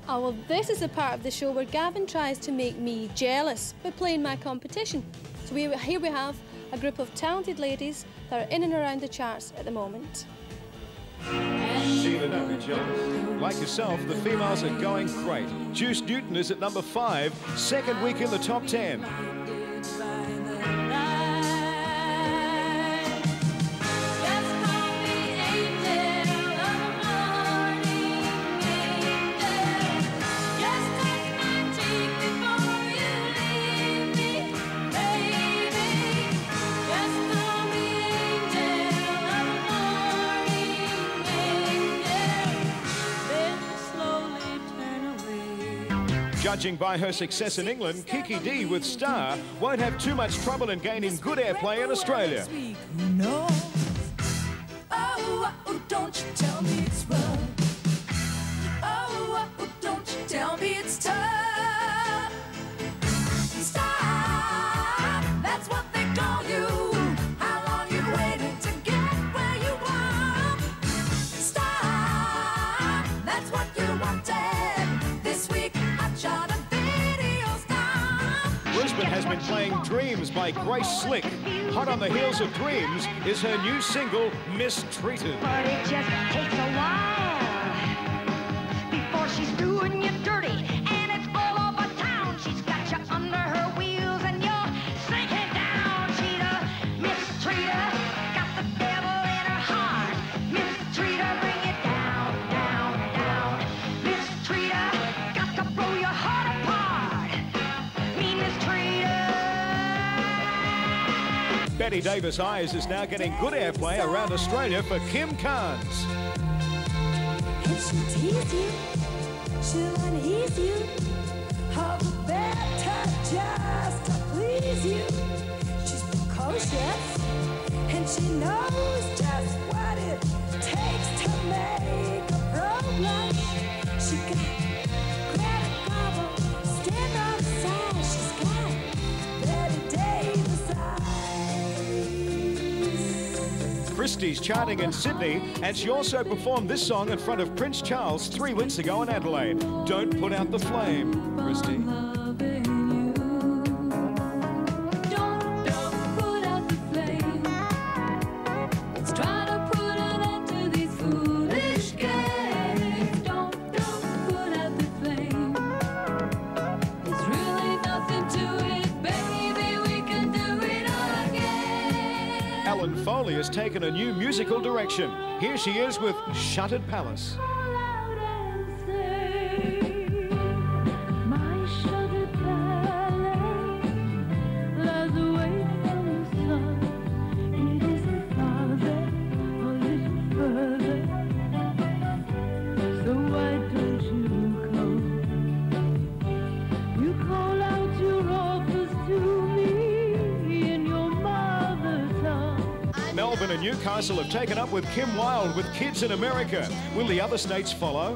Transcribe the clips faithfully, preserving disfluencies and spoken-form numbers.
Oh, well, this is the part of the show where Gavin tries to make me jealous by playing my competition. So we, here we have a group of talented ladies that are in and around the charts at the moment. Sheena, don't be jealous. Like yourself, the females are going great. Juice Newton is at number five, second week in the top ten. Judging by her success in England, Kiki D with Star won't have too much trouble in gaining good airplay in Australia. Oh, oh, don't you tell me it's rough. Oh, oh, don't you tell me it's tough. Star, that's what they call you. How long you waited to get where you want? Star, that's what you wanted. This week Brisbane has been playing Dreams by Grace Slick. Hot on the heels of Dreams is her new single, Mistreated. But it just takes a while before she's doing you dirty, and it's all over town. She's got you under her wheels and you're sinking down. She's a mistreater, got the devil in her heart. Mistreater, bring it down, down, down. Mistreater, got to blow your heart apart. Mean mistreater. Bette Davis Eyes is now getting good airplay around Australia for Kim Carnes. And she'll tease you, she'll unease you, how better just to please you. She's precocious, and she knows just what it takes to make a pro blush. She can grab a gobble, stand outside. She's got Bette Davis eyes. Christie's charting in Sydney, and she also performed this song in front of Prince Charles three weeks ago in Adelaide. Don't put out the flame, Christie. Foley has taken a new musical direction. Here she is with Shuttered Palace. Melbourne and Newcastle have taken up with Kim Wilde with Kids in America. Will the other states follow?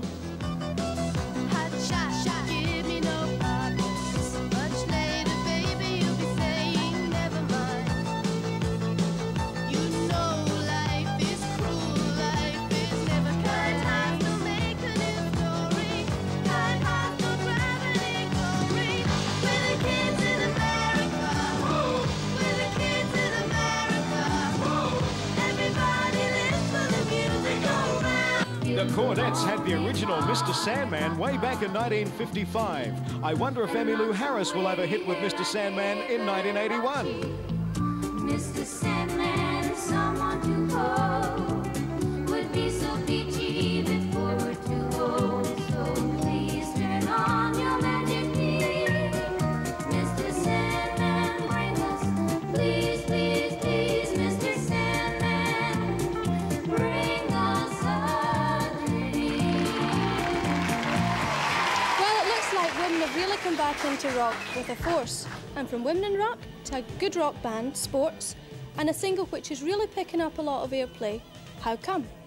The Cordettes had the original Mister Sandman way back in nineteen fifty-five. I wonder if Emmylou Harris will have a hit with Mister Sandman in nineteen eighty-one. Mister Sandman is someone to hold, would be so peachy before we're too old. So please turn on your magic beam. Mister Sandman, bring us, please, please, please, Mister Sandman, bring us a dream. Well, it looks like women have really come back into rock with a force. And from women in rock to a good rock band, sports, and a single which is really picking up a lot of airplay. How come?